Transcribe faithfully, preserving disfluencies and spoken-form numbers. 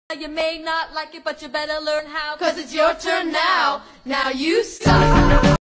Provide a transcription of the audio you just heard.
You may not like it, but you better learn how, 'cause it's your turn now. Now you stop.